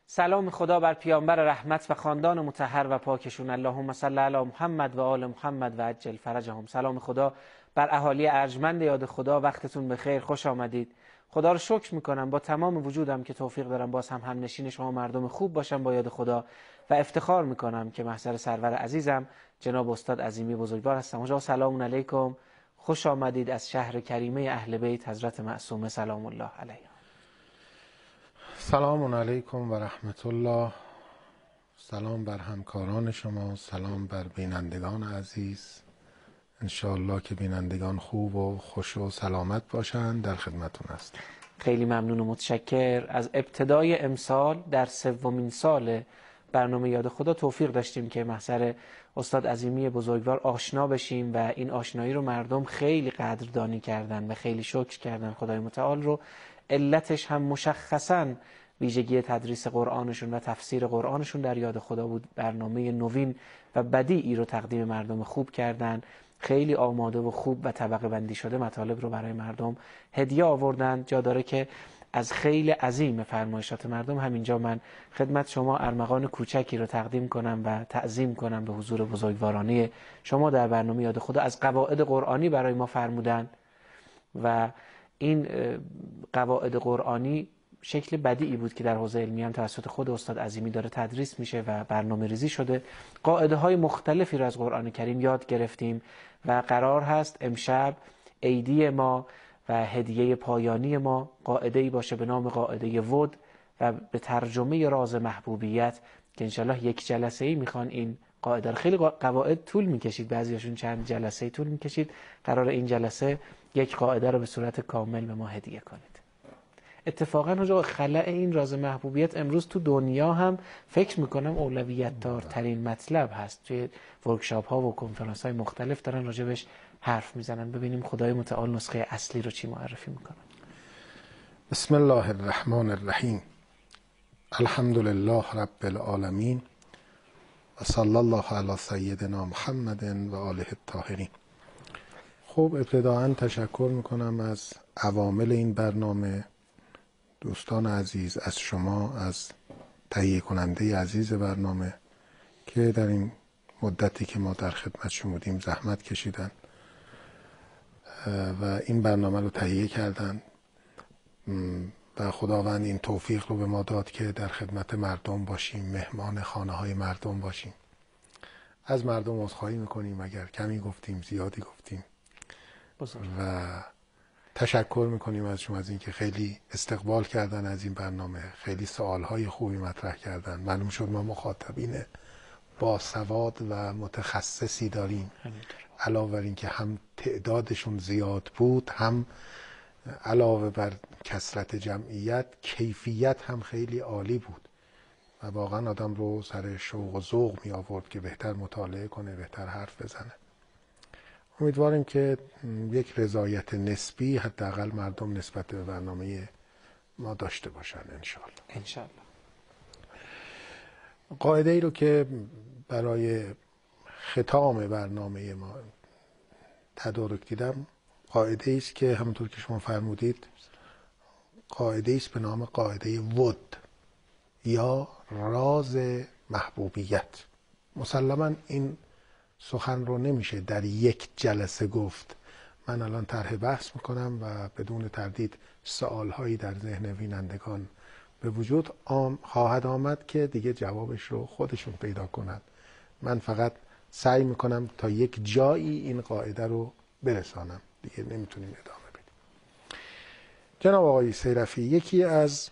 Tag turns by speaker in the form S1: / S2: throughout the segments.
S1: سلام خدا بر پیامبر رحمت و خاندان مطهر و پاکشون. اللهم صل علی محمد و آل محمد و عجل فرجهم. سلام خدا بر اهالی ارجمند یاد خدا. وقتتون بخیر، خوش آمدید. خدا رو شکر میکنم با تمام وجودم که توفیق دارم باز هم همنشین شما مردم خوب باشم با یاد خدا و افتخار میکنم که محضر سرور عزیزم جناب استاد عظیمی بزرگوار هستم. آقا سلام علیکم، خوش آمدید از شهر کریمه اهل بیت حضرت معصومه سلام الله علیها.
S2: سلام علیکم و رحمت الله. سلام بر همکاران شما، سلام بر بینندگان عزیز. انشاءالله که بینندگان خوب و خوش و سلامت باشند. در خدمتون هستم.
S1: خیلی ممنون و متشکر. از ابتدای امسال در سومین سال برنامه یاد خدا توفیق داشتیم که محضر استاد عظیمی بزرگوار آشنا بشیم و این آشنایی رو مردم خیلی قدردانی کردن و خیلی شکر کردن خدای متعال رو. علتش هم مشخصاً ویژگی تدریس قرآنشون و تفسیر قرآنشون در یاد خدا بود. برنامه نوین و بدیعی رو تقدیم مردم خوب کردن، خیلی آماده و خوب و طبقه بندی شده مطالب رو برای مردم هدیه آوردن. جا داره که از خیلی عظیم فرمایشات مردم همینجا من خدمت شما ارمغان کوچکی رو تقدیم کنم و تعظیم کنم به حضور بزرگوارانه شما در برنامه یاد خدا. از قواعد قرآنی برای ما فرمودن و این قواعد قرآنی شکل بدیعی بود که در حوزه علمی هم توسط خود استاد عظیمی داره تدریس میشه و برنامه ریزی شده. قاعده های مختلفی رو از قرآن کریم یاد گرفتیم و قرار هست امشب عیدی ما و هدیه پایانی ما قاعده ای باشه به نام قاعده ود و به ترجمه راز محبوبیت که انشالله یک جلسه ای میخوان این قاعده رو. خیلی قواعد طول میکشید، بعضیاشون چند جلسه ای طول میکشید. قرار این جلسه یک قاعده رو به صورت کامل به ما هدیه کنید. اتفاقا خلأ این راز محبوبیت امروز تو دنیا هم فکر میکنم اولویت دارترین مطلب هست. توی ورکشاپ ها و کنفرانس های مختلف دارن راجبش حرف میزنن. ببینیم خدای متعال نسخه اصلی رو چی معرفی میکنن.
S2: بسم الله الرحمن الرحیم. الحمد لله رب العالمین و صلی الله علی سیدنا محمد و آله الطاهرین. خب ابتداعا تشکر میکنم از عوامل این برنامه، دوستان عزیز، از شما، از تهیه کننده عزیز برنامه که در این مدتی که ما در خدمتشون بودیم زحمت کشیدن و این برنامه رو تهیه کردن و خداوند این توفیق رو به ما داد که در خدمت مردم باشیم، مهمان خانه های مردم باشیم. از مردم عذرخواهی میکنیم اگر کمی گفتیم، زیادی گفتیم و تشکر میکنیم از شما از اینکه خیلی استقبال کردن از این برنامه، خیلی سوالهای خوبی مطرح کردن. معلوم شد ما مخاطبین با سواد و متخصصی داریم، علاوه بر اینکه هم تعدادشون زیاد بود، هم علاوه بر کثرت جمعیت کیفیت هم خیلی عالی بود و واقعا آدم رو سر شوق و ذوق می آورد که بهتر مطالعه کنه، بهتر حرف بزنه. امیدواریم که یک رضایت نسبی حداقل مردم نسبت به برنامه ما داشته باشن انشالله. قاعده ای رو که برای ختام برنامه ما تدارک دیدم، قاعده ای است که همونطور که شما فرمودید قاعده ای است به نام قاعده ود یا راز محبوبیت. مسلما این سخن رو نمیشه در یک جلسه گفت. من الان طرح بحث میکنم و بدون تردید سوالهایی در ذهن بینندگان به وجود خواهد آمد که دیگه جوابش رو خودشون پیدا کنند. من فقط سعی میکنم تا یک جایی این قاعده رو برسانم، دیگه نمیتونیم ادامه بدیم. جناب آقای سیرفی، یکی از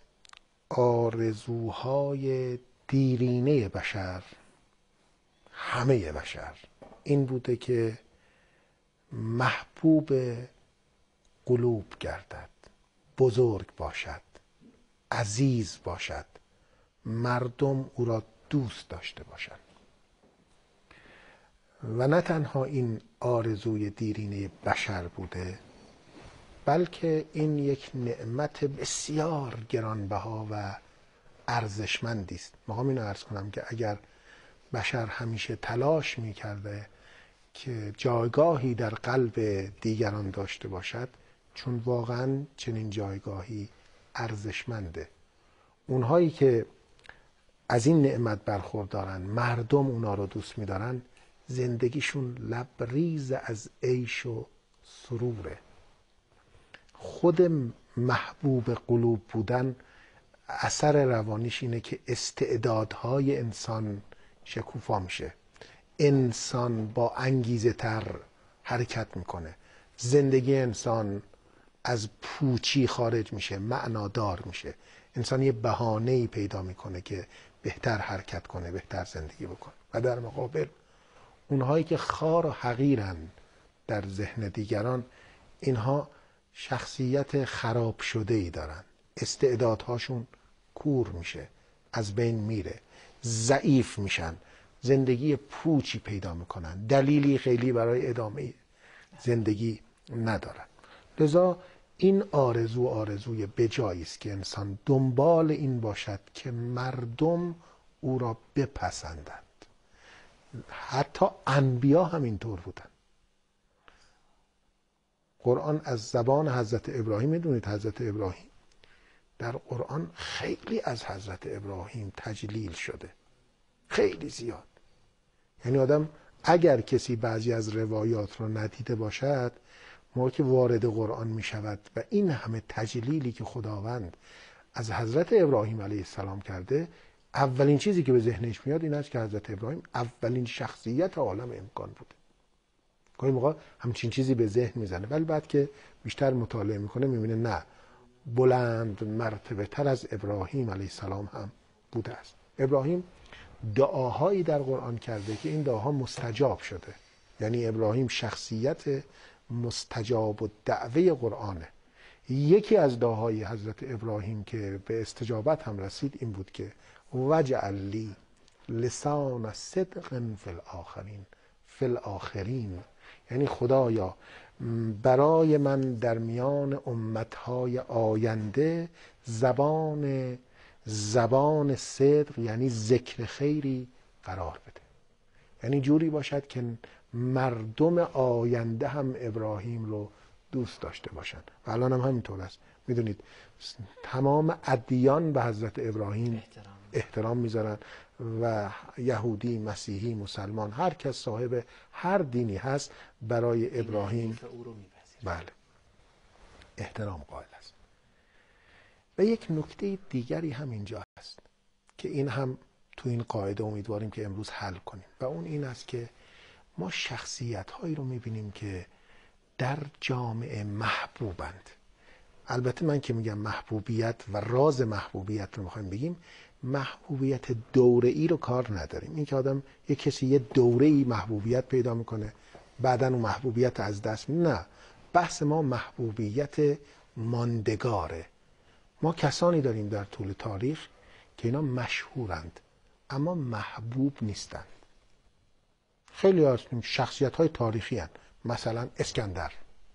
S2: آرزوهای دیرینه بشر، همه بشر، این بوده که محبوب قلوب گردد، بزرگ باشد، عزیز باشد، مردم او را دوست داشته باشند. و نه تنها این آرزوی دیرینه بشر بوده، بلکه این یک نعمت بسیار گرانبها و ارزشمندی است. میخوام اینو عرض کنم که اگر بشر همیشه تلاش میکرده که جایگاهی در قلب دیگران داشته باشد، چون واقعا چنین جایگاهی ارزشمنده. اونهایی که از این نعمت برخوردارن، مردم اونا رو دوست می‌دارن، زندگیشون لبریز از عیش و سروره. خود محبوب قلوب بودن اثر روانیش اینه که استعدادهای انسان شکوفا میشه، انسان با انگیزه تر حرکت میکنه، زندگی انسان از پوچی خارج میشه، معنادار میشه، انسان یه بهانه‌ای پیدا میکنه که بهتر حرکت کنه، بهتر زندگی بکنه. و در مقابل اونهایی که خار و حقیرن در ذهن دیگران، اینها شخصیت خراب شده ای دارن، استعدادهاشون کور میشه، از بین میره، ضعیف میشن، زندگی پوچی پیدا میکنن، دلیلی خیلی برای ادامه زندگی ندارن. لذا این آرزوی بجایی است که انسان دنبال این باشد که مردم او را بپسندند. حتی انبیا هم اینطور بودن. قرآن از زبان حضرت ابراهیم، میدونید حضرت ابراهیم در قرآن خیلی از حضرت ابراهیم تجلیل شده، خیلی زیاد. یعنی آدم اگر کسی بعضی از روایات رو ندیده باشد، موقعی که وارد قرآن می شود و این همه تجلیلی که خداوند از حضرت ابراهیم علیه السلام کرده، اولین چیزی که به ذهنش میاد این است که حضرت ابراهیم اولین شخصیت عالم امکان بوده. گاهی موقع همچین چیزی به ذهن میزنه، ولی بعد که بیشتر مطالعه میکنه میبینه نه، بلند مرتبه تر از ابراهیم علیه السلام هم بوده است. ابراهیم دعاهایی در قرآن کرده که این دعاها مستجاب شده. یعنی ابراهیم شخصیت مستجاب و دعوه قرآنه. یکی از دعاهای حضرت ابراهیم که به استجابت هم رسید این بود که وجعل لی لسان صدق فی الاخرین، یعنی خدایا برای من در میان امتهای آینده زبان صدق یعنی ذکر خیری قرار بده. یعنی جوری باشد که مردم آینده هم ابراهیم رو دوست داشته باشن. و الان هم همینطور است. میدونید تمام ادیان به حضرت ابراهیم احترام میذارن و یهودی، مسیحی، مسلمان، هر کس صاحب هر دینی هست برای ابراهیم بله احترام قائل است. و یک نکته دیگری هم اینجا هست که این هم تو این قاعده امیدواریم که امروز حل کنیم و اون این است که ما شخصیت هایی رو میبینیم که در جامعه محبوبند. البته من که میگم محبوبیت و راز محبوبیت رو میخوایم بگیم، محبوبیت دوره‌ای رو کار نداریم. این که آدم یک کسی یه دوره‌ای محبوبیت پیدا میکنه بعداً اون محبوبیت از دست نه، بحث ما محبوبیت ماندگاره. ما کسانی داریم در طول تاریخ که اینا مشهورند اما محبوب نیستند. خیلی هستیم شخصیت های تاریخی هستند. مثلا اسکندر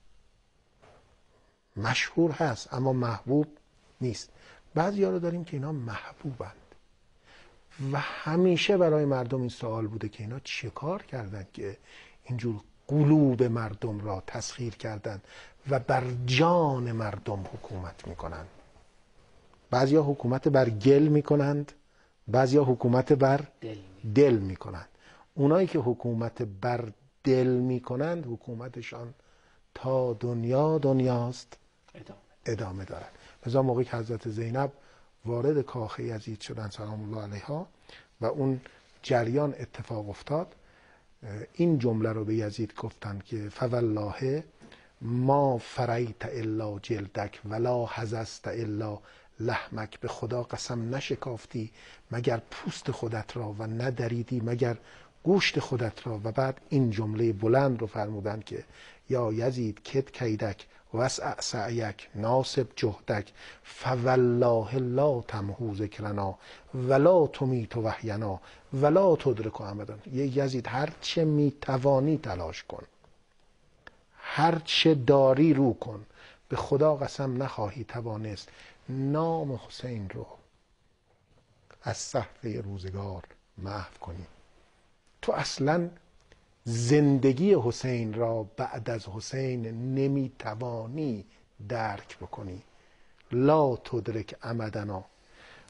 S2: مشهور هست اما محبوب نیست. بعضی ها رو داریم که اینا محبوبند و همیشه برای مردم این سوال بوده که اینا چه کار کردن که اینجور قلوب مردم را تسخیر کردن و بر جان مردم حکومت میکنن. بعضی ها حکومت بر گل میکنند، بعضی ها حکومت بر دل میکنند. اونایی که حکومت بر دل میکنند حکومتشان تا دنیاست ادامه دارد. مثلا موقعی که حضرت زینب وارد کاخ یزید شدن سلام الله علیها و اون جریان اتفاق افتاد، این جمله رو به یزید گفتن که فوالله ما فریت الا جلدک ولا حزست الا لحمک، به خدا قسم نشکافتی مگر پوست خودت را و ندریدی مگر گوشت خودت را. و بعد این جمله بلند رو فرمودن که یا یزید کد کیدک وسع سعیک ناصب جهدک فوالله لا تمحو ذکرنا ولا تمیت وحینا ولا تدرک امدا. یزید هر چه میتوانی تلاش کن، هر چه داری رو کن، به خدا قسم نخواهی توانست نام حسین رو از صحفه روزگار محو کنی. تو اصلا زندگی حسین را بعد از حسین نمیتوانی درک بکنی. لا تدرک امدنا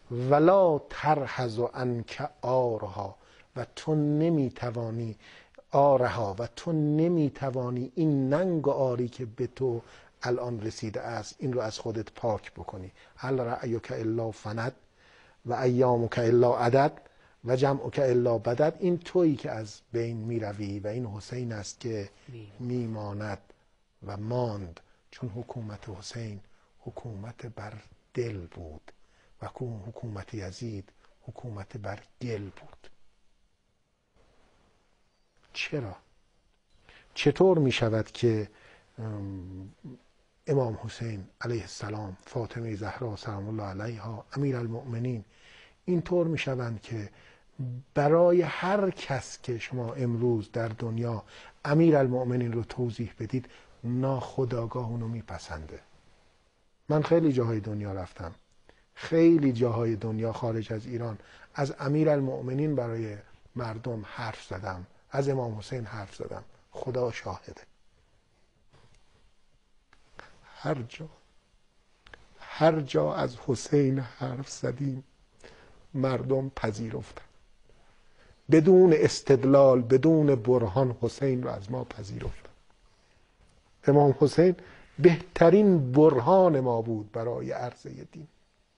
S2: ولا ترهز عنک آرها، و تو نمیتوانی آرها، و تو نمیتوانی این ننگ و آری که به تو الان رسیده است این رو از خودت پاک بکنی. هل رأیک الا فند و ایامک الا عدد و جمعک الا بدد. این تویی که از بین میروی و این حسین است که میماند و ماند، چون حکومت حسین حکومت بر دل بود و حکومت یزید حکومت بر گل بود. چرا؟ چطور می شود که امام حسین علیه السلام، فاطمه زهرا سلام الله علیها، امیرالمؤمنین اینطور می شوند که برای هر کس که شما امروز در دنیا امیرالمؤمنین رو توضیح بدید ناخودآگاه اونو میپسنده. من خیلی جاهای دنیا رفتم، خیلی جاهای دنیا خارج از ایران از امیرالمؤمنین برای مردم حرف زدم، از امام حسین حرف زدم، خدا شاهده. هر جا از حسین حرف زدیم مردم پذیرفتن، بدون استدلال، بدون برهان حسین رو از ما پذیرفتن. امام حسین بهترین برهان ما بود برای عرضه دین.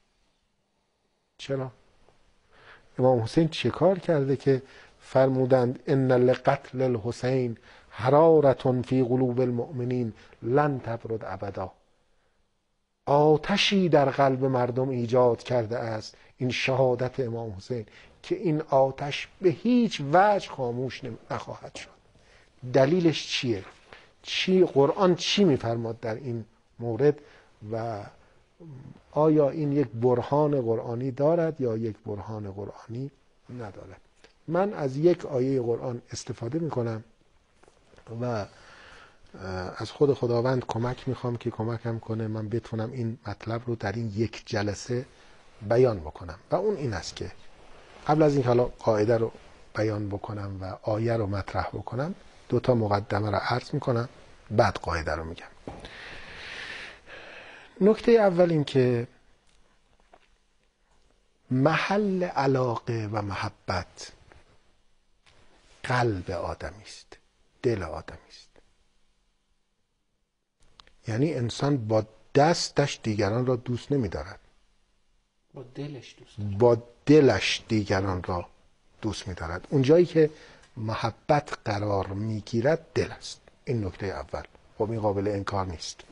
S2: چرا؟ امام حسین چه کار کرده که فرمودند ان لقتل الحسین حرارة فی قلوب المؤمنین لن تبرد ابدا. آتشی در قلب مردم ایجاد کرده است این شهادت امام حسین که این آتش به هیچ وجه خاموش نخواهد شد. دلیلش چیه؟ قرآن چی میفرماد در این مورد و آیا این یک برهان قرآنی دارد یا یک برهان قرآنی ندارد؟ من از یک آیه قرآن استفاده میکنم و از خود خداوند کمک میخوام که کمکم کنه من بتونم این مطلب رو در این یک جلسه بیان بکنم و اون این است که قبل از این حالا قاعده رو بیان بکنم و آیه رو مطرح بکنم 2 مقدمه رو عرض میکنم بعد قاعده رو میگم. نکته اول این که محل علاقه و محبت قلب آدمی است، دل آدمی است. یعنی انسان با دستش دیگران را دوست نمی‌دارد،
S1: با دلش دوست دارد.
S2: با دلش دیگران را دوست می‌دارد. اون جایی که محبت قرار می‌گیرد دل است. این نکته اول. خب این قابل انکار نیست.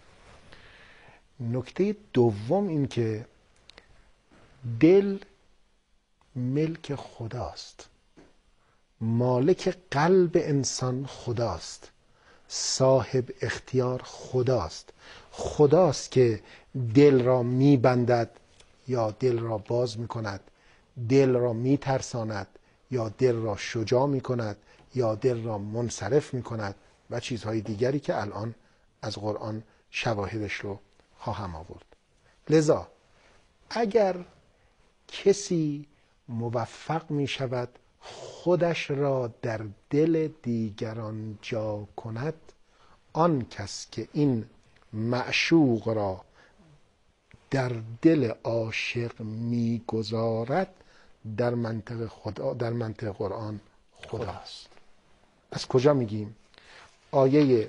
S2: نکته دوم این که دل ملک خداست، مالک قلب انسان خداست، صاحب اختیار خداست که دل را میبندد یا دل را باز میکند، دل را میترساند یا دل را شجاع میکند یا دل را منصرف میکند و چیزهای دیگری که الان از قرآن شواهدش رو خواهم آورد. لذا اگر کسی موفق می شود خودش را در دل دیگران جا کند، آن کس که این معشوق را در دل عاشق می گذارد در منطق قرآن خداست. از کجا میگیم؟ آیه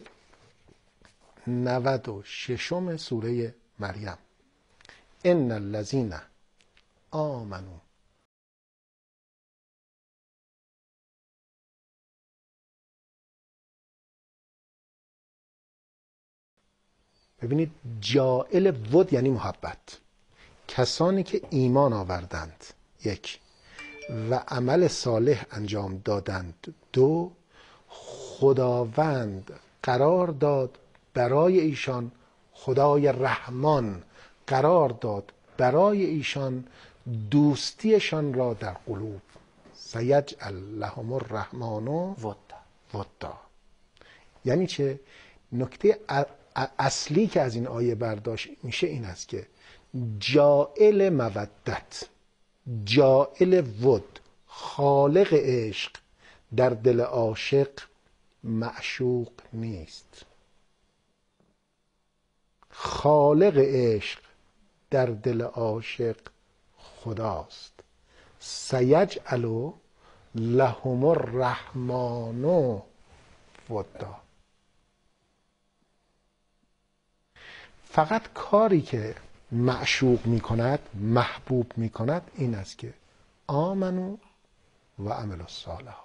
S2: 96 سوره مریم. ان الذین آمنوا. ببینید جائل ود یعنی محبت. کسانی که ایمان آوردند 1 و عمل صالح انجام دادند 2 خداوند قرار داد برای ایشان، خدای رحمان قرار داد برای ایشان دوستیشان را در قلوب. سیجعل لهم الرحمن ودا. یعنی چه؟ نکته اصلی که از این آیه برداشت میشه این است که جائل مودت، جائل ود، خالق عشق در دل عاشق معشوق نیست. خالق عشق در دل عاشق خداست. سیجعل لهم الرحمن ودا. فقط کاری که معشوق می کند، محبوب می کند این است که آمنو و عمل الصالحات،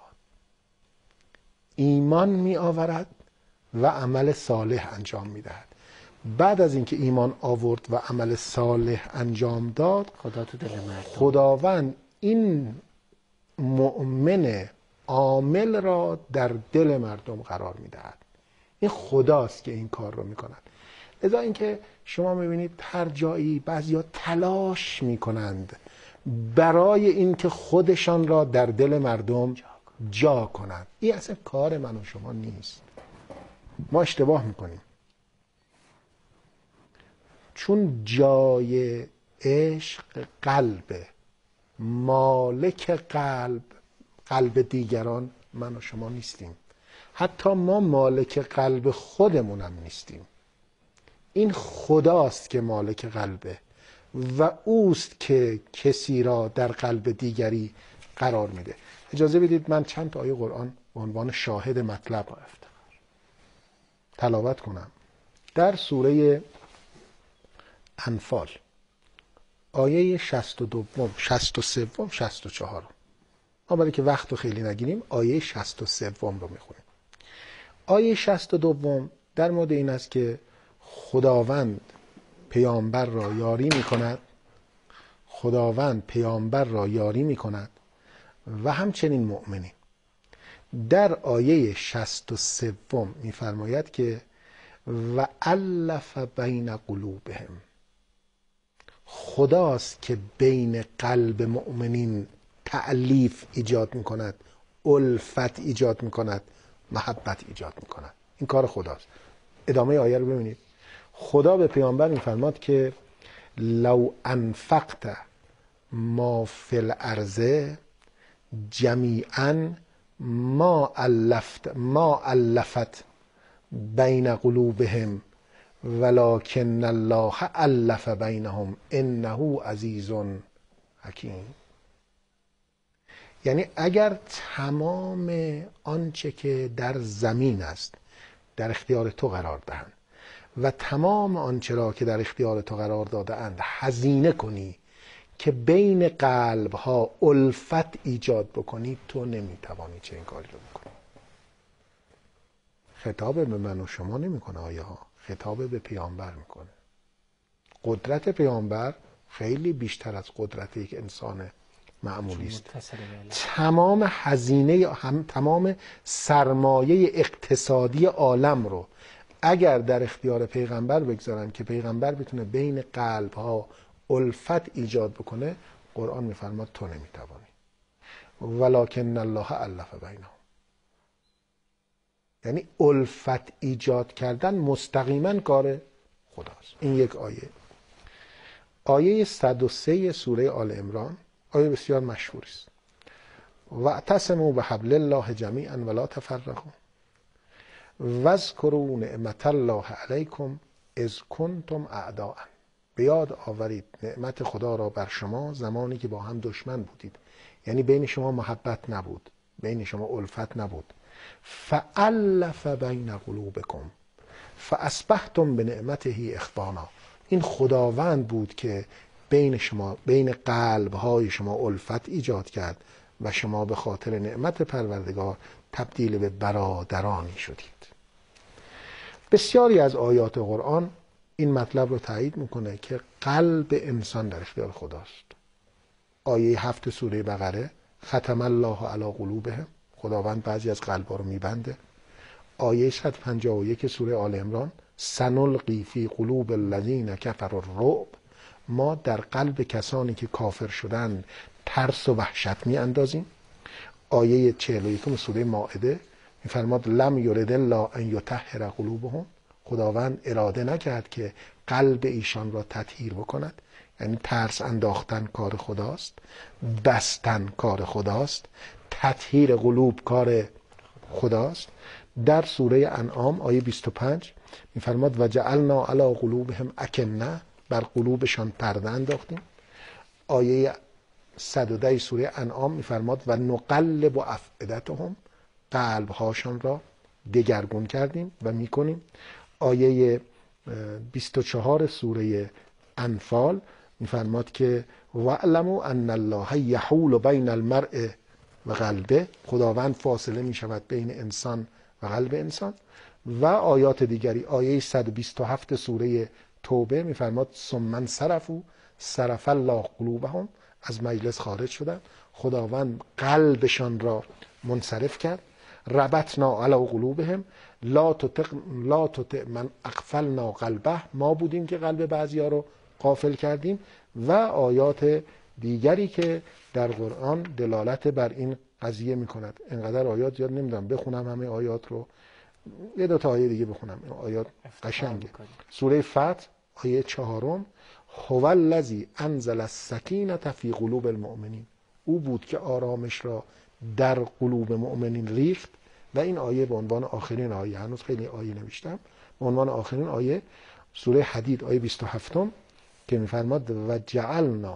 S2: ایمان می آورد و عمل صالح انجام می دهد. بعد از اینکه ایمان آورد و عمل صالح انجام داد،
S1: خدا تو دل مردم،
S2: خداوند این مؤمن عامل را در دل مردم قرار می دهد. این خداست که این کار رو می کند. لذا اینکه شما میبینید هر جایی بعضیا تلاش میکنند برای اینکه خودشان را در دل مردم جا کنند، این اصلا کار من و شما نیست. ما اشتباه میکنیم، چون جای عشق قلبه، مالک قلب دیگران من و شما نیستیم. حتی ما مالک قلب خودمونم نیستیم. این خداست که مالک قلبه و اوست که کسی را در قلب دیگری قرار میده. اجازه بدید من چند تا آیه قرآن به عنوان شاهد مطلب تلاوت کنم. در سوره انفال آیه 62 63 64، ما برای که وقت رو خیلی نگیریم آیه 63 رو میخونیم. آیه 62 در مورد این است که خداوند پیامبر را یاری می‌کند، خداوند پیامبر را یاری می‌کند و همچنین مؤمنین. در آیه 63 می‌فرماید که و الف بین قلوبهم، خداست که بین قلب مؤمنین تألیف ایجاد می‌کند، الفت ایجاد می‌کند، محبت ایجاد می‌کند. این کار خداست. ادامه آیه رو ببینید. خدا به پیامبر میفرماد که لو انفقت ما فی الارض جمیعا ما الفت بین قلوبهم ولکن الله الف بینهم انه عزیز حکیم. یعنی اگر تمام آنچه که در زمین است در اختیار تو قرار دهند و تمام آنچه را که در اختیار تو قرار داده اند هزینه کنی که بین قلب ها الفت ایجاد بکنی، تو نمیتوانی چه این کاری رو بکنی. خطاب به من و شما نمیکنه آیه ها، خطاب به پیامبر میکنه. قدرت پیامبر خیلی بیشتر از قدرت یک انسان معمولی است. تمام هزینه، تمام سرمایه اقتصادی عالم رو اگر در اختیار پیغمبر بگذارن که پیغمبر بتونه بین قلب ها الفت ایجاد بکنه، قرآن میفرماد تو نمیتوانی. ولکن الله الف بینهم، یعنی الفت ایجاد کردن مستقیما کار خداست. این یک آیه. آیه 103 سوره آل عمران آیه بسیار مشهوری است. واعتصموا بحبل الله جمیعا ولا تفرقوا واذکروا نعمت الله علیکم اذ کنتم اعداء. به یاد آورید نعمت خدا را بر شما زمانی که با هم دشمن بودید، یعنی بین شما محبت نبود، بین شما الفت نبود. فالف بین قلوبکم فاصبحتم بنعمته اخوانا. این خداوند بود که بین شما، بین قلب‌های شما الفت ایجاد کرد و شما به خاطر نعمت پروردگار تبدیل به برادرانی شدید. بسیاری از آیات قرآن این مطلب رو تایید میکنه که قلب انسان در اختیار خداست. آیه 7 سوره بقره ختم الله علی قلوبهم، خداوند بعضی از قلب‌ها رو میبنده. آیه 151 سوره آل عمران سنلقی فی قلوب الذین کفروا الرعب، ما در قلب کسانی که کافر شدن ترس و وحشت می اندازیم. آیه 41 سوره مائده میفرماد لم یرد الله ان یطهر قلوبهم، خداوند اراده نکرد که قلب ایشان را تطهیر بکند. یعنی ترس انداختن کار خداست، بستن کار خداست، تطهیر قلوب کار خداست. در سوره انعام آیه 25 میفرماد و جعلنا علی قلوبهم اکنه، بر قلوبشان پرده انداختیم. آیه 110 سوره انعام میفرماد و نقلب افئدتهم، قلبهاشان را دگرگون کردیم و میکنیم. آیه 24 سوره انفال میفرماد که واعلموا ان الله یحول بین المرء و قلبه، خداوند فاصله میشود بین انسان و قلب انسان. و آیات دیگری، آیه 127 سوره توبه میفرماد ثم انصرفوا صرف الله قلوبهم، از مجلس خارج شدن، خداوند قلبشان را منصرف کرد. ربطنا علی قلوبهم لا تطع من اغفلنا قلبه، ما بودیم که قلب بعضیا رو غافل کردیم. و آیات دیگری که در قرآن دلالت بر این قضیه میکند. اینقدر آیات یاد نمیدونم بخونم همه آیات رو، یه دو تا آیه دیگه بخونم، این آیات قشنگه. سوره فتح آیه 4، هو الذی انزل السکینة فی قلوب المؤمنین، او بود که آرامش را در قلوب مؤمنین ریخت. و این آیه به عنوان آخرین آیه، هنوز خیلی آیه نوشتم، به عنوان آخرین آیه سوره حدید آیه 27 که میفرماد و جعلنا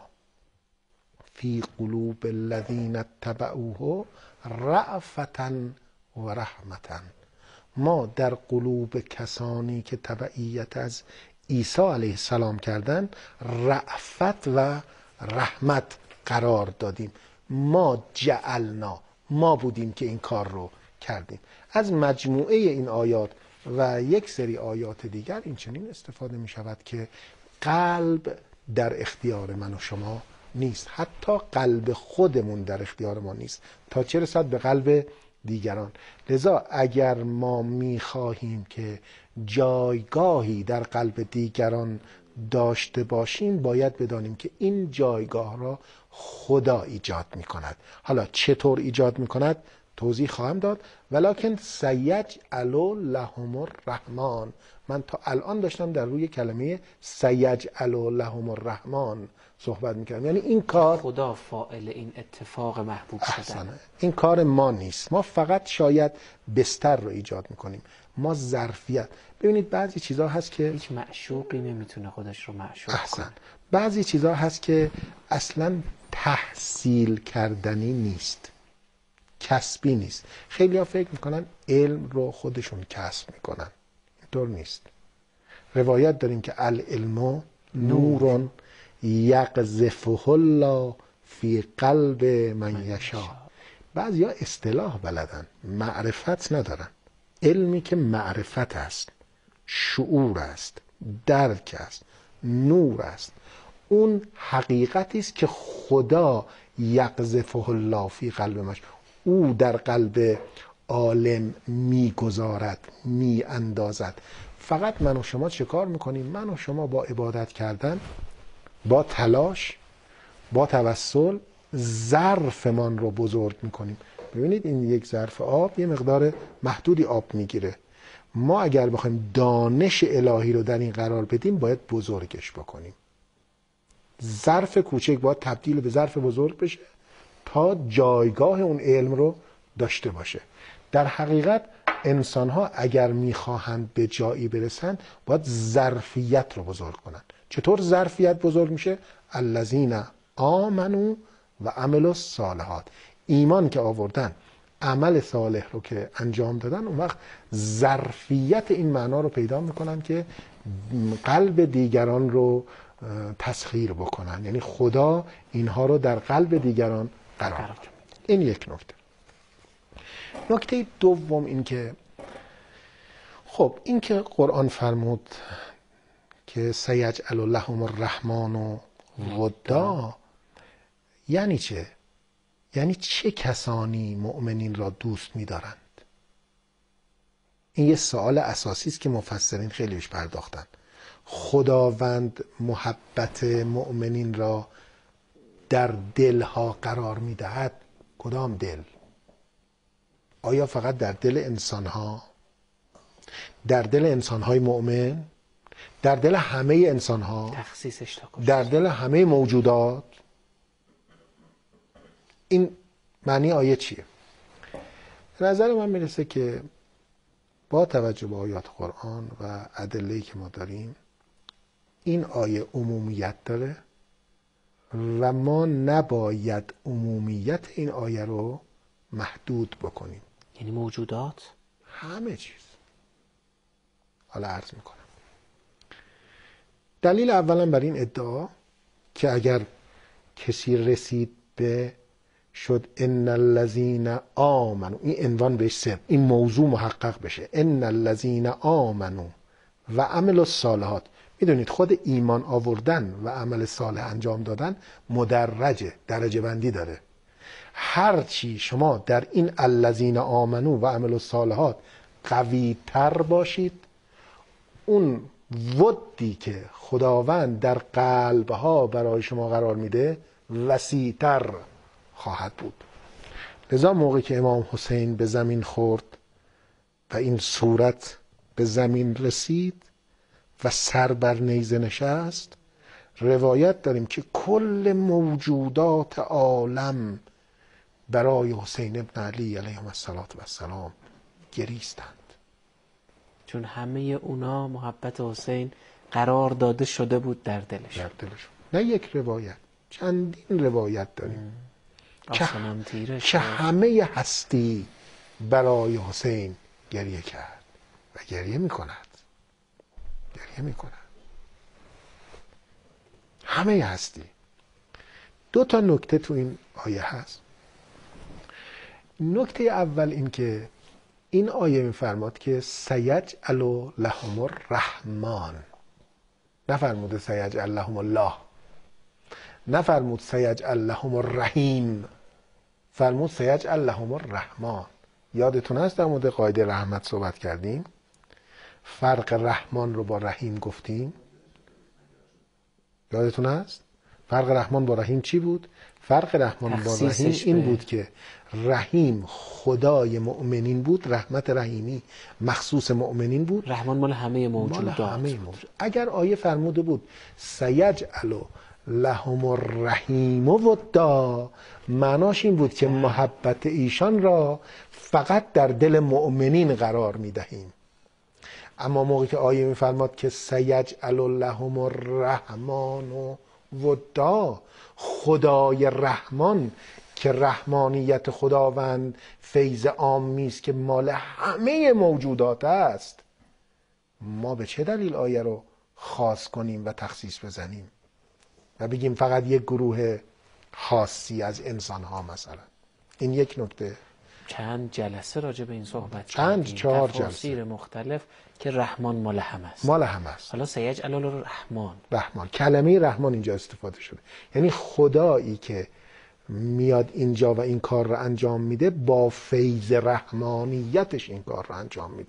S2: فی قلوب الذین اتبعوه رأفة و رحمة، ما در قلوب کسانی که تبعیت از عیسی علیه السلام کردن رأفت و رحمت قرار دادیم. ما جعلنا، ما بودیم که این کار رو کردیم. از مجموعه این آیات و یک سری آیات دیگر این چنین استفاده می شود که قلب در اختیار من و شما نیست، حتی قلب خودمون در اختیار ما نیست، تا چه رسد به قلب دیگران. لذا اگر ما می‌خواهیم که جایگاهی در قلب دیگران داشته باشیم، باید بدانیم که این جایگاه را خدا ایجاد می‌کند. حالا چطور ایجاد می‌کند توضیح خواهم داد. ولکن سیجعل لهم الرحمن، من تا الان داشتم در روی کلمه سیجعل لهم الرحمن صحبت میکردم، یعنی این کار
S1: خدا فاعل این اتفاق محبوب شدن،
S2: این کار ما نیست. ما فقط شاید بستر رو ایجاد میکنیم، ما ظرفیت. ببینید بعضی چیزها هست که
S1: هیچ معشوقی نمیتونه خودش رو معشوق کنه.
S2: بعضی چیزها هست که اصلا تحصیل کردنی نیست، کسبی نیست. خیلی ها فکر میکنن علم رو خودشون کسب میکنن، اینطور نیست. روایت داریم که العلم نور یقذفه الله فی قلب من یشاء. بعضیا اصطلاح بلدن، معرفت ندارن. علمی که معرفت است، شعور است، درک است، نور است، اون حقیقتی است که خدا یقذفه الله فی قلب من، او در قلب عالم میگذارد، میاندازد. فقط من و شما چه کار میکنیم؟ من و شما با عبادت کردن، با تلاش، با توسل ظرفمان رو بزرگ میکنیم. ببینید این یک ظرف آب یه مقدار محدودی آب میگیره. ما اگر بخوایم دانش الهی رو در این قرار بدیم باید بزرگش بکنیم. ظرف کوچک باید تبدیل به ظرف بزرگ بشه تا جایگاه اون علم رو داشته باشه. در حقیقت انسان ها اگر میخواهند به جایی برسند باید ظرفیت رو بزرگ کنند. چطور ظرفیت بزرگ میشه؟ الذین آمنوا و عملوا الصالحات، ایمان که آوردن، عمل صالح رو که انجام دادن، اون وقت ظرفیت این معنا رو پیدا میکنن که قلب دیگران رو تسخیر بکنن. یعنی خدا اینها رو در قلب دیگران قرار میده. این یک نکته. نکته دوم این که خب این که قرآن فرمود که سیجعل لهم الرحمن ودا، یعنی چه؟ یعنی چه کسانی مؤمنین را دوست می‌دارند؟ این یه سوال اساسی است که مفسرین خیلی بهش پرداختن. خداوند محبت مؤمنین را در دلها قرار می‌دهد. کدام دل؟ آیا فقط در دل انسان‌ها؟ در دل انسان‌های مؤمن؟ در دل همه انسان‌ها؟
S1: تخصیصش تا کجاست؟
S2: در دل همه موجودات؟ این معنی آیه چیه؟ به نظر من میرسه که با توجه به آیات قرآن و ادله‌ای که ما داریم، این آیه عمومیت داره و ما نباید عمومیت این آیه رو محدود بکنیم.
S1: یعنی موجودات؟
S2: همه چیز. حالا عرض میکنم. دلیل اولا بر این ادعا که اگر کسی رسید به شد ان الذین آمنو، این عنوان بهش سر، این موضوع محقق بشه، ان الذین آمنو و عملوا الصالحات. میدونید خود ایمان آوردن و عمل صالح انجام دادن مدرجه، درجه بندی داره. هرچی شما در این الذین آمنو و عملوا الصالحات قوی تر باشید، اون ودی که خداوند در قلبها برای شما قرار میده وسیع‌تر خواهد بود. لذا موقعی که امام حسین به زمین خورد و این صورت به زمین رسید و سر بر نیزه نشست، روایت داریم که کل موجودات عالم برای حسین ابن علی علیه السلام گریستند،
S1: چون همه اونا محبت حسین قرار داده شده بود در دلشون.
S2: نه یک روایت، چندین روایت داریم که همه هستی برای حسین گریه کرد و گریه میکند. همه هستی. دو تا نکته تو این آیه هست. نکته اول این که این آیه میفرماد که سیجعل لهم الرحمن، نفرموده سیجعل لهم الله، نفرمود سیجعل لهم الرحیم، فرمود سیجعل لهم الرحمن. یادتون هست در مورد قاعده رحمت صحبت کردیم، فرق رحمان رو با رحیم گفتیم. یادتون هست فرق رحمان با رحیم چی بود؟ فرق رحمان با رحیم این بود که رحیم خدای مؤمنین بود، رحمت رحیمی مخصوص مؤمنین بود،
S1: رحمان مال همه موجودات
S2: بود. اگر آیه فرموده بود سیجعل لهم الرحیم ودا، معناش این بود که محبت ایشان را فقط در دل مؤمنین قرار میدهیم. اما موقعی که آیه میفرماد که سیجعل لهم الرحمن ودا، خدای رحمان که رحمانیت خداوند فیض عامی است که مال همه موجودات است، ما به چه دلیل آیه رو خاص کنیم و تخصیص بزنیم و بگیم فقط یک گروه خاصی از انسان ها مثلا؟ این یک نکته.
S1: چند جلسه راجع به این صحبت
S2: چند 4 جلسه
S1: تفاسیر مختلف که رحمان مال همه است.
S2: حالا
S1: سیجعل الرحمن،
S2: رحمان، کلمه رحمان اینجا استفاده شده، یعنی خدایی که میاد اینجا و این کار رو انجام میده با فیض رحمانیتش این کار رو انجام میده.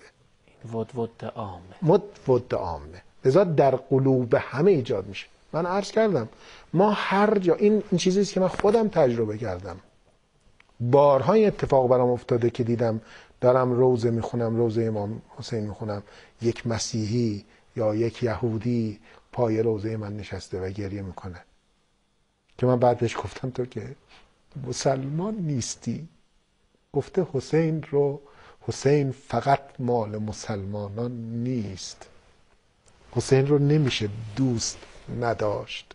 S2: ود عامه لذا در قلوب همه ایجاد میشه. من عرض کردم ما هر جا این چیزیست که من خودم تجربه کردم، بارها این اتفاق برام افتاده که دیدم دارم روزه میخونم، روزه امام حسین میخونم، یک مسیحی یا یک یهودی پای روزه من نشسته و گریه میکنه که من بعد بهش گفتم تو که مسلمان نیستی. گفته حسین فقط مال مسلمانان نیست، حسین رو نمیشه دوست نداشت.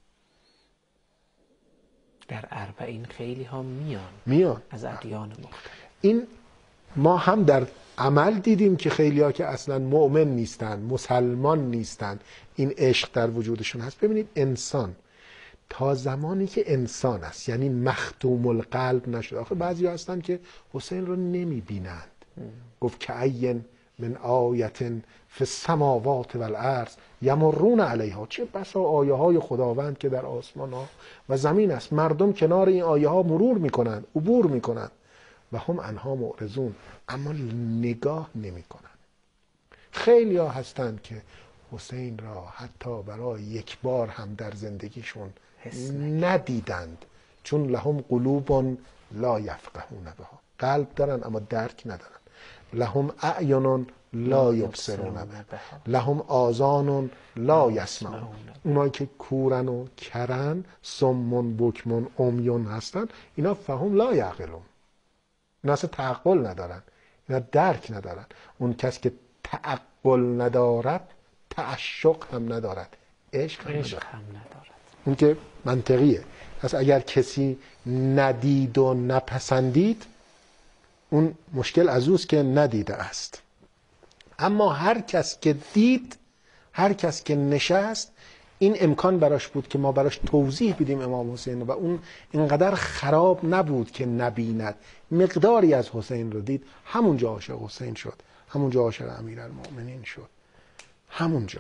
S1: در اربعین خیلی ها میان از ادیان مختلف.
S2: این ما هم در عمل دیدیم که خیلی ها که اصلا مؤمن نیستن، مسلمان نیستن، این عشق در وجودشون هست. ببینید انسان تا زمانی که انسان است، یعنی مختوم القلب نشده. آخه بعضی هستن که حسین رو نمیبینند. گفت که این من آیت فی السماوات والارض یمرون علیها، چه بسا آیه های خداوند که در آسمان ها و زمین است، مردم کنار این آیه ها مرور میکنن، عبور میکنن و هم عنها معرضون، اما نگاه نمیکنن. خیلی ها هستن که حسین را حتی برای یک بار هم در زندگیشون ندیدند، چون لهم قلوب لا یفقهون بها، قلب دارن اما درک ندارن. لهم اعین لا یبصرون بها، لهم آذان لا یسمعون. اونایی که کورن و کرن، صمون بکمون عمیون هستن، اینا فهم لا یعقلون، اینا اصلا تعقل ندارن، اینا درک ندارن. اون کس که تعقل ندارد تعشق هم ندارد، عشق هم ندارد. این که منطقیه. پس اگر کسی ندید و نپسندید، اون مشکل از اوست که ندیده است. اما هر کس که دید، هر کس که نشست، این امکان براش بود که ما براش توضیح بدیم امام حسین، و اون اینقدر خراب نبود که نبیند. مقداری از حسین رو دید، همونجا عاشق حسین شد، همونجا عاشق امیرالمؤمنین شد، همونجا.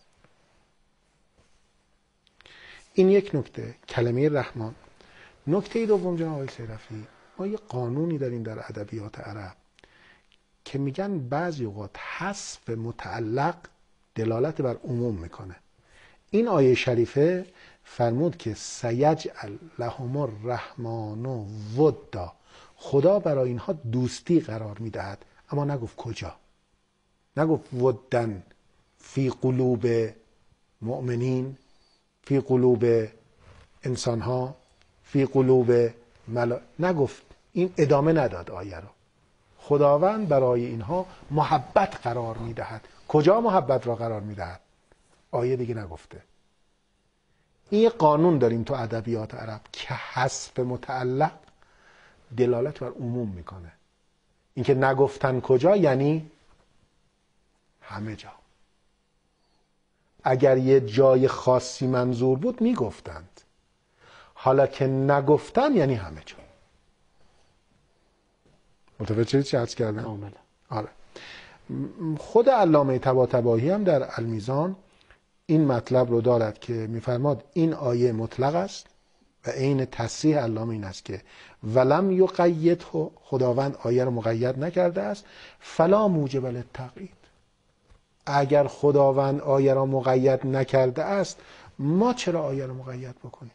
S2: این یک نکته، کلمه رحمان. نکته دوم جناب آقای صیرفی، ما یه قانونی داریم در ادبیات عرب که میگن بعضی اوقات حذف متعلق دلالت بر عموم میکنه. این آیه شریفه فرمود که سیجعل لهم الرحمن ودا، خدا برای اینها دوستی قرار میدهد، اما نگفت کجا. نگفت ودن فی قلوب مؤمنین، فی قلوب انسانها، فی قلوب نگفت. این ادامه نداد آیه رو. خداوند برای اینها محبت قرار میدهد. کجا محبت را قرار میدهد؟ آیه دیگه نگفته. این یه قانون داریم تو ادبیات عرب که حذف متعلق دلالت بر عموم میکنه. اینکه نگفتن کجا یعنی همه جا. اگر یه جای خاصی منظور بود میگفتند، حالا که نگفتن یعنی همه جا. متوجه چی عرض کردم؟
S1: کاملا.
S2: آره. خود علامه طباطبایی هم در المیزان این مطلب رو دارد که میفرماد این آیه مطلق است و عین تصریح علامه این است که ولم یقیده، خداوند آیه رو مقید نکرده است، فلا موجب للتقیید. اگر خداوند آیه را مقید نکرده است، ما چرا آیه را مقید بکنیم؟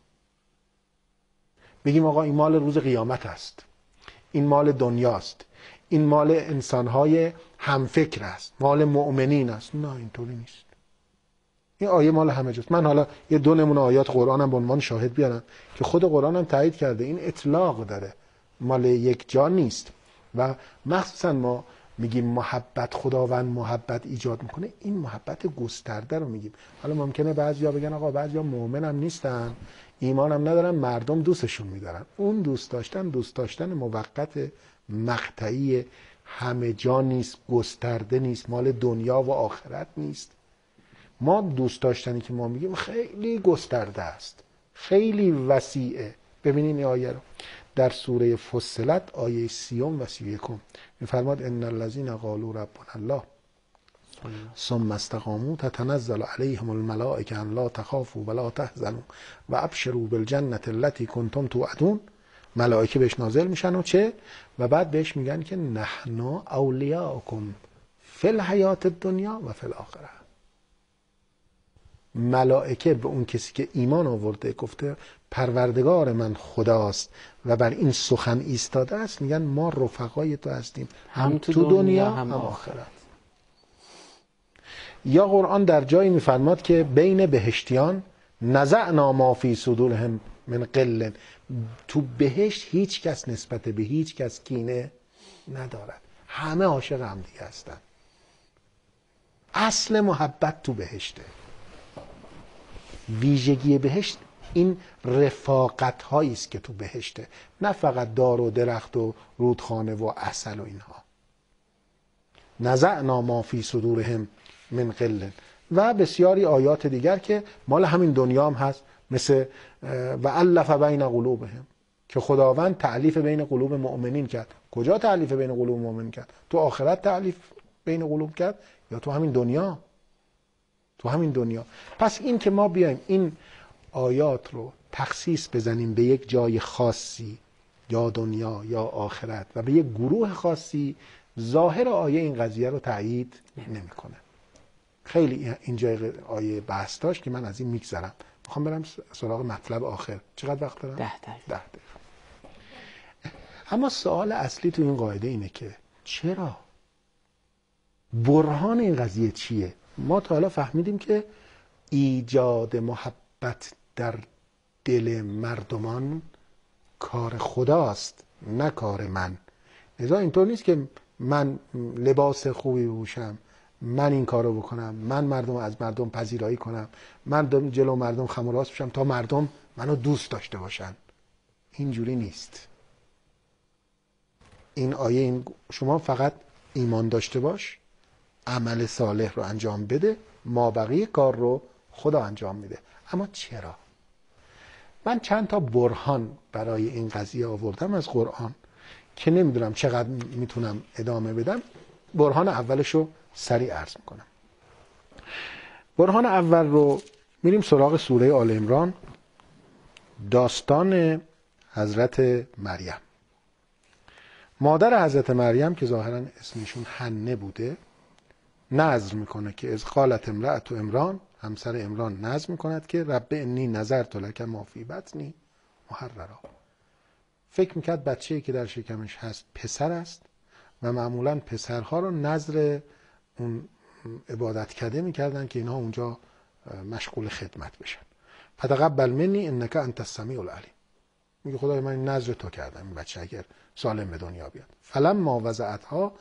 S2: بگیم آقا این مال روز قیامت است، این مال دنیاست، این مال انسانهای همفکر است، مال مؤمنین است. نه، اینطوری نیست. این آیه مال همه جاست. من حالا یه دو نمونه آیات قرآنم به عنوان شاهد بیارم که خود قرآن هم تایید کرده این اطلاق داره، مال یک جا نیست. و مخصوصا ما میگیم محبت، خداوند محبت ایجاد میکنه، این محبت گسترده رو میگیم. حالا ممکنه بعضیا بگن آقا بعضیا مؤمن هم نیستن، ایمان هم ندارن، مردم دوستشون میدارن. اون دوست داشتن موقت مقطعی، همه جا نیست، گسترده نیست، مال دنیا و آخرت نیست. ما دوست داشتنی که ما میگیم خیلی گسترده است، خیلی وسیعه. ببینین این آیه رو در سوره فصلت آیه 30 و 31 میفرماد ان الذين قالوا ربنا الله ثم استقاموا تتنزل عليهم الملائكه ان لا تخافوا ولا تحزنوا وابشروا بالجنه التي كنتم توعدون. ملائکه بهش نازل میشن و چه؟ و بعد بهش میگن که نحن اولیاءکم فی الحیات الدنیا و فی الاخره. ملائکه به اون کسی که ایمان آورده گفته پروردگار من خداست و بر این سخن ایستاده است، میگن ما رفقای تو هستیم، هم تو دنیا هم آخرت. یا قرآن در جایی میفرماد که بین بهشتیان نزعنا ما فی صدورهم من غل، تو بهشت هیچ کس نسبت به هیچ کس کینه ندارد، همه عاشق هم دیگه هستن. اصل محبت تو بهشته. ویژگی بهشت این رفاقت هایی است که تو بهشته، نه فقط دار و درخت و رودخانه و عسل و اینها. نزعنا ما فی صدورهم من غل و بسیاری آیات دیگر که مال همین دنیا هم هست، مثل و الف بین قلوبهم که خداوند تألیف بین قلوب مؤمنین کرد. کجا تألیف بین قلوب مؤمنین کرد؟ تو آخرت تألیف بین قلوب کرد یا تو همین دنیا؟ تو همین دنیا. پس این که ما بیایم این آیات رو تخصیص بزنیم به یک جای خاصی، یا دنیا یا آخرت، و به یک گروه خاصی، ظاهر آیه این قضیه رو تایید نمیکنه. خیلی اینجا آیه بحث داشت که من از این میگذرم، میخوام برم سراغ مطلب آخر. چقدر وقت دارم؟
S1: 10 دقیقه.
S2: اما سوال اصلی تو این قاعده اینه که چرا؟ برهان این قضیه چیه؟ ما تا حالا فهمیدیم که ایجاد محبت در دل مردمان کار خداست، نه کار من. لذا اینطور نیست که من لباس خوبی بپوشم، من این کارو بکنم، من مردم از مردم پذیرایی کنم، من جلو مردم خم و راست بشم تا مردم منو دوست داشته باشن. اینجوری نیست. این آیه این شما فقط ایمان داشته باش، عمل صالح رو انجام بده، مابقی کار رو خدا انجام میده. اما چرا؟ من چند تا برهان برای این قضیه آوردم از قرآن که نمیدونم چقدر میتونم ادامه بدم. برهان اولش رو سریع عرض میکنم. برهان اول رو میریم سراغ سوره آل عمران، داستان حضرت مریم. مادر حضرت مریم که ظاهرا اسمشون حنه بوده نذر میکنه که از قالت امرأة عمران، همسر عمران نذر میکند که رب انی نذرت لک ما فی بطنی محررا. فکر میکرد بچه‌ای که در شکمش هست پسر است و معمولا پسرها رو نذر اون عبادت کرده میکردن که اینها اونجا مشغول خدمت بشن. فتقبل منی انک انت السمیع العلیم. میگه خدای من این نذر تو کردم این بچه اگر سالم به دنیا بیاد. فلما وضعتها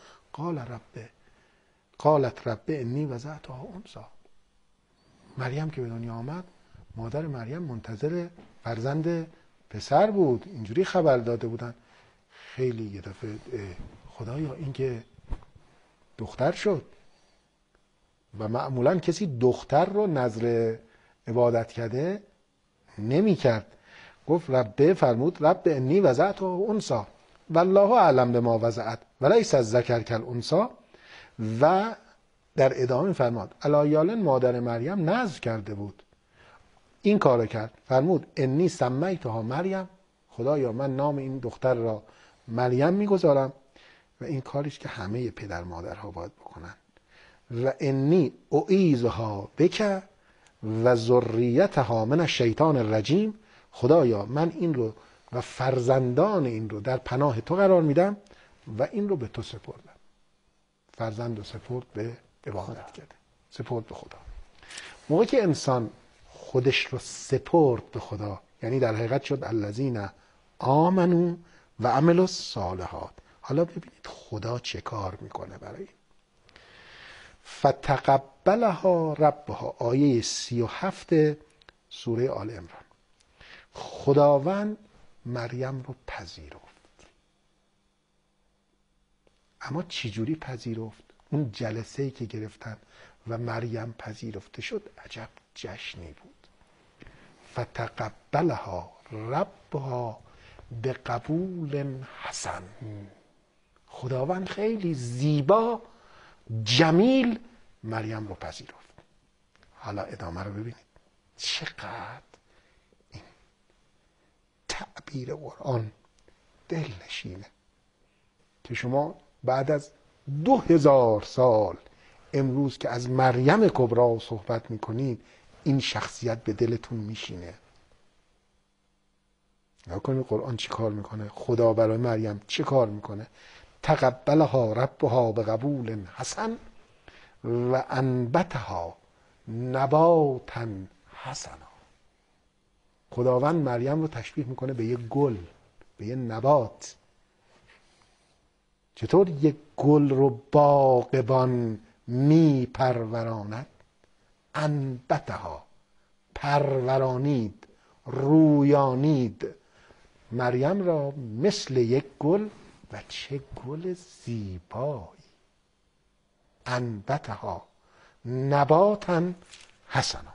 S2: قالت رب انی وضعتها انثی. مریم که به دنیا آمد، مادر مریم منتظر فرزند پسر بود، اینجوری خبر داده بودن. خیلی یه دفعه خدایا این که دختر شد. و معمولا کسی دختر رو نذر عبادت کرده نمی کرد. گفت رب، فرمود رب انی وضعتها انثی والله اعلم بما وضعت ولیس الذکر کالانثی. و در ادامه فرمود الایالن مادر مریم نذر کرده بود، این کارو کرد. فرمود انی سمیتها مریم، خدایا من نام این دختر را مریم میگذارم. و این کاریش که همه پدر مادرها باید بکنن. و انی اعیذها بک و ذریتها من الشیطان الرجیم. خدایا من این رو و فرزندان این رو در پناه تو قرار میدم و این رو به تو سپردم. فرزند رو سپرد به عبادت کرده، سپرد به خدا. موقعی که انسان خودش رو سپرد به خدا، یعنی در حقیقت شد الذین آمنو و عملوا الصالحات. حالا ببینید خدا چه کار میکنه برای فتقبلها ربها. آیه 37 سوره آل عمران. خداوند مریم رو پذیرفت. اما چجوری پذیرفت؟ اون جلسه‌ای که گرفتن و مریم پذیرفته شد عجب جشنی بود. فتقبلها ربها به قبول حسن. خداوند خیلی زیبا جمیل مریم رو پذیرفت. حالا ادامه رو ببینید چقدر این تعبیر قرآن دلنشینه که شما بعد از 2000 سال امروز که از مریم کبری صحبت میکنید این شخصیت به دلتون میشینه. نکنید قرآن چی کار میکنه، خدا برای مریم چی کار میکنه. تقبلها ربها به قبول حسن و انبتها نباتا حسنا. خداوند مریم رو تشبیه میکنه به یه گل، به یه نبات. چطور یک گل رو باغبان میپروراند؟ انبتها، پرورانید، رویانید مریم را مثل یک گل. و چه گل زیبایی. انبتها نباتا حسنا.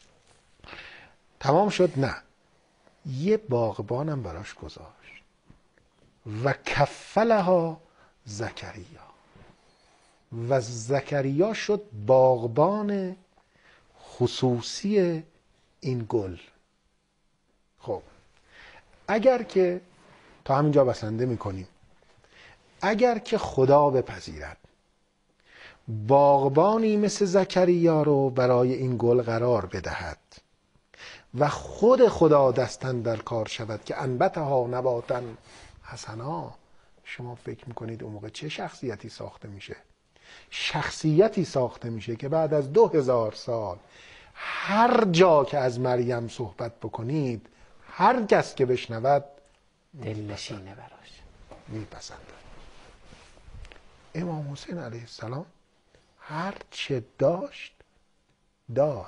S2: تمام شد؟ نه، یه باغبانم براش گذاشت. و کفلها زکریا. و زکریا شد باغبان خصوصی این گل. خب اگر که تا همینجا بسنده میکنیم، اگر که خدا بپذیرد باغبانی مثل زکریا رو برای این گل قرار بدهد و خود خدا دستن در کار شود که انبتها نباتا حسنا، شما فکر میکنید اون موقع چه شخصیتی ساخته میشه؟ شخصیتی ساخته میشه که بعد از 2000 سال هر جا که از مریم صحبت بکنید هر کس که بشنود
S1: دلنشینه براش،
S2: میپسنده. امام حسین علیه السلام هر چه داشت داد.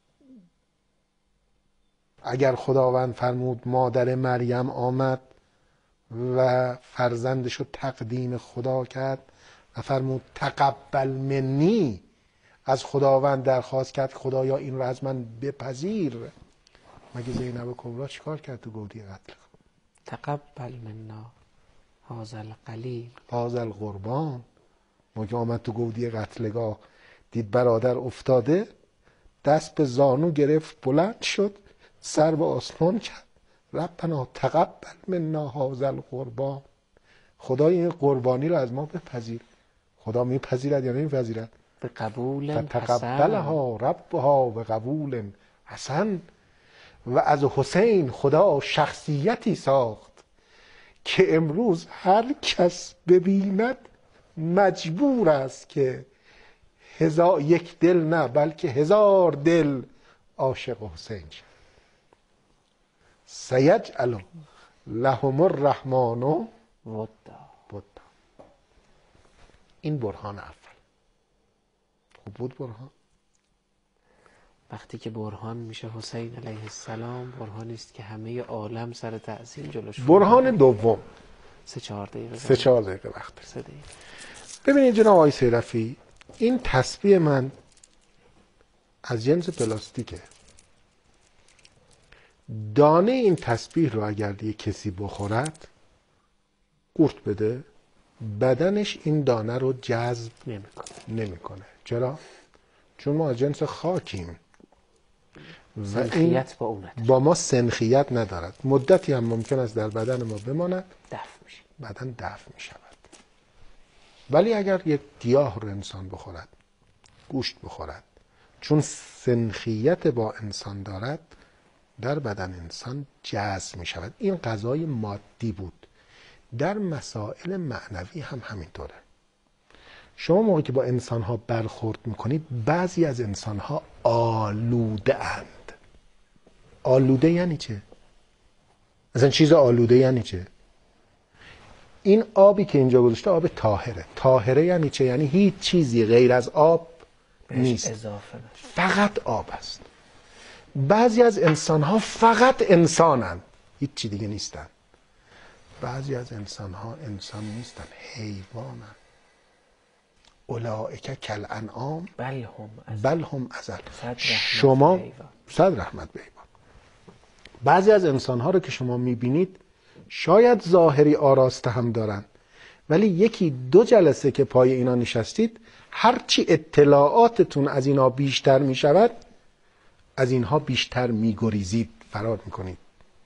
S2: اگر خداوند فرمود مادر مریم آمد و فرزندشو تقدیم خدا کرد و فرمود تقبل منی، از خداوند درخواست کرد خدایا این رو از من بپذیر، مگه زینب کبرا چیکار کرد تو گودی قتل؟
S1: تقبل منا هذا القلیل
S2: هذا القربان. مگه آمد تو گودی قتلگاه دید برادر افتاده، دست به زانو گرفت بلند شد، سر به آسمان کرد، ربنا تقبل منا هذا القربان، خدای این قربانی رو از ما بپذیر. خدا میپذیرد یا نمیپذیرد؟
S1: به قبول حسن.
S2: فتقبلها ربها به قبول حسن. و از حسین خدا شخصیتی ساخت که امروز هر کس ببیند مجبور است که یک دل نه بلکه 1000 دل عاشق حسین شد. سیجعل لهم الرحمن ودا. این برهان اول. خوب بود برهان.
S1: وقتی که برهان میشه حسین علیه السلام، برهانی است که همه عالم سر تعظیم جلوش.
S2: برهان دوم
S1: 3-4 دقیقه
S2: 3-4 دقیقه وقت.
S1: 3 دقیقه.
S2: ببینید جناب آقای سیرفی، این تسبیح من از جنس پلاستیکه. دانه این تسبیح رو اگر یه کسی بخورد، قورت بده، بدنش این دانه رو جذب نمیکنه. چرا؟ چون ما از جنس خاکیم و این با ما سنخیت ندارد. مدتی هم ممکن است در بدن ما بماند، بدن دفع می شود. ولی اگر یک گیاه رو انسان بخورد، گوشت بخورد، چون سنخیت با انسان دارد، در بدن انسان جذب می شود. این غذای مادی بود. در مسائل معنوی هم همینطوره. شما موقعی که با انسان‌ها برخورد میکنید، بعضی از انسان‌ها آلوده اند. آلوده یعنی چه؟ مثلا چیز آلوده یعنی چه؟ این آبی که اینجا گذاشته آب طاهره. طاهره یعنی چه؟ یعنی هیچ چیزی غیر از آب نیست، فقط آب است. بعضی از انسان‌ها فقط انسانند، هیچ چی دیگه نیستن. بعضی از انسان‌ها انسان نیستن، حیوانند. اولئک کالانعام بل هم اضل. شما صد رحمت به حیوان. بعضی از انسان‌ها رو که شما می‌بینید شاید ظاهری آراسته هم دارن، ولی 1-2 جلسه که پای اینا نشستید، هرچی اطلاعاتتون از اینا بیشتر میشود، از اینها بیشتر میگریزید، فرار میکنید.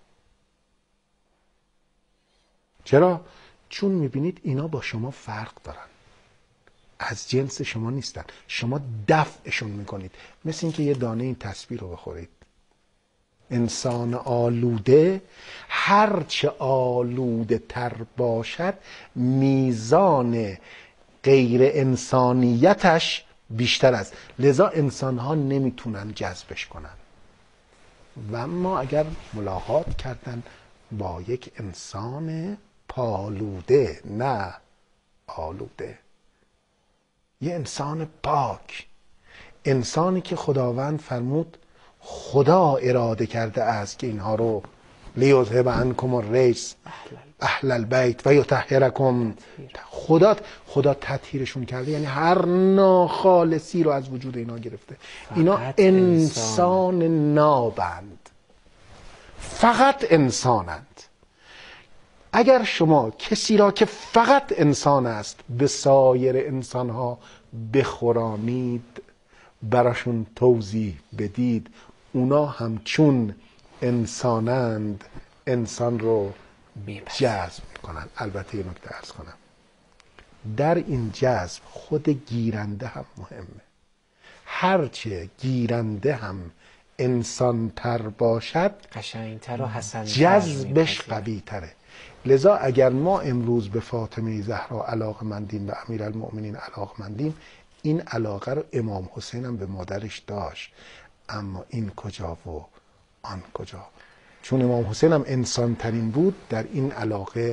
S2: چرا؟ چون میبینید اینا با شما فرق دارن، از جنس شما نیستن، شما دفعشون میکنید. مثل اینکه یه دانه این تسبیح رو بخورید. انسان آلوده هرچه آلوده تر باشد، میزان غیر انسانیتش بیشتر است، لذا انسان ها نمیتونن جذبش کنن. و اما اگر ملاقات کردن با یک انسان پالوده، نه آلوده، یه انسان پاک، انسانی که خداوند فرمود خدا اراده کرده است که اینها رو لیذهب عنکم الرجس اهل البیت و یطهرکم، خدا تطهیرشون کرده، یعنی هر ناخالصی رو از وجود اینا گرفته. اینا انسان نابند، فقط انسانند. اگر شما کسی را که فقط انسان است به سایر انسانها بخورانید، براشون توضیح بدید، اونا همچون انسانند انسان رو جذب کنن. البته یه نکته عرض کنم، در این جذب خود گیرنده هم مهمه. هرچه گیرنده هم انسان تر باشد،
S1: قشنگتر و حسن‌تر،
S2: جذبش قوی تره. لذا اگر ما امروز به فاطمه زهرا علاقمندیم و امیرالمؤمنین علاقمندیم، این علاقه رو امام حسین هم به مادرش داشت، اما این کجا و آن کجا. چون امام حسین هم انسان ترین بود، در این علاقه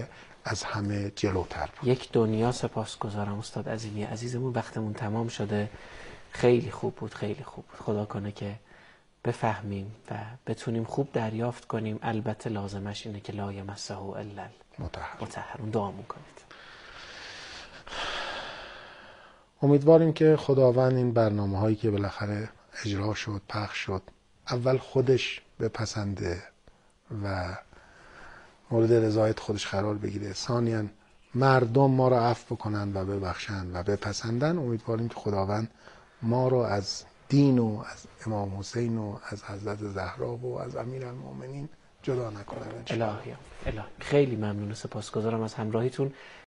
S2: از همه جلوتر بود.
S1: یک دنیا سپاسگزارم استاد عظیمی عزیزمون. وقتمون تمام شده. خیلی خوب بود، خیلی خوب بود. خدا کنه که بفهمیم و بتونیم خوب دریافت کنیم. البته لازمش اینه که لا یمسه الا المطهرون. دعا کنید.
S2: امیدواریم که خداوند این برنامه‌هایی که بالاخره اجرا شد، پخش شد، اول خودش بپسنده و مورد رضایت خودش قرار بگیره، ثانیاً مردم ما را عفو بکنن و ببخشن و بپسندن. امیدواریم که خداوند ما را از دین و از امام حسین و از حضرت زهرا و از امیرالمومنین جدا نکنه.
S1: الهی خیلی ممنون و سپاسگزارم از همراهیتون.